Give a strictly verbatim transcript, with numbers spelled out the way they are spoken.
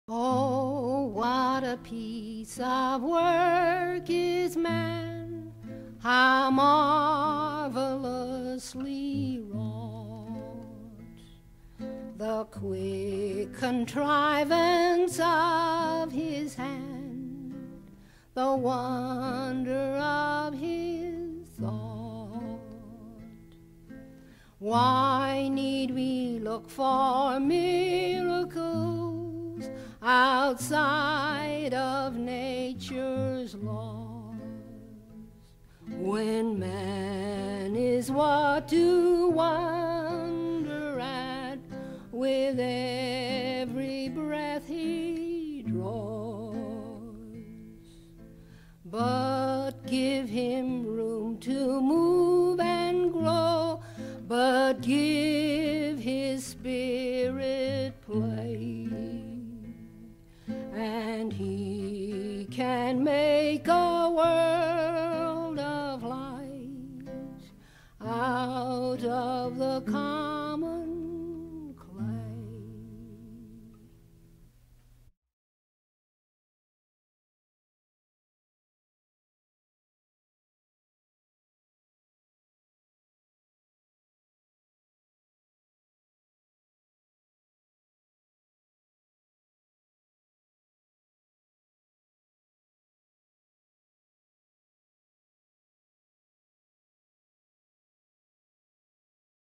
Oh, what a piece of work is man, how marvelously wrought. The quick contrivance of his hand, the wonder of his thought. Why need we look for miracles outside of nature's laws, when man is what to wonder at with every breath he draws? But give him room to move and grow, but give his spirit play, and he can make a world of light out of the